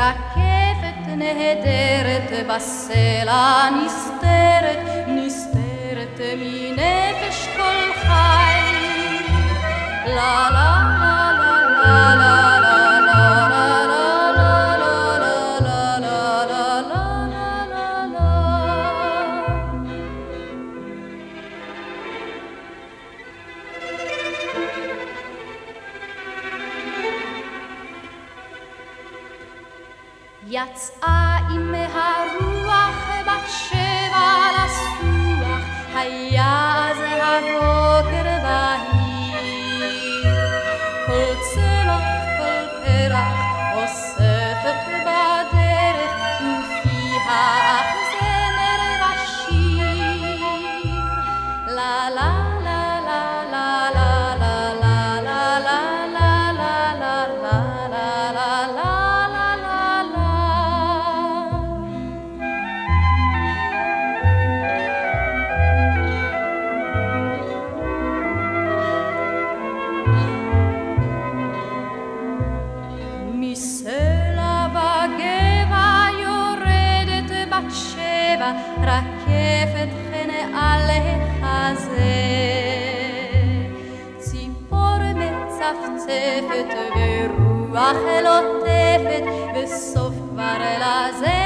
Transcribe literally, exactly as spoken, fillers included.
רקפת נהדרת בסלע נסתרת, נסתרת מנפש כל חי. לה לה לה לה לה לה לה יצאה עם הרוח בת שבע לסוח, היה אז הבוקר בהיר. כל צמח, כל פרח, אוספת בדרך, ופיה אך זמר ושיר. לה לה לה לה לה לה לה לה לה לה לה לה לה לה לה. מסלע וגבע יורדת בת שבע, רקפת חן על החזה. ציפור מצפצפת ורוח לוטפת, בסוף כבר לזה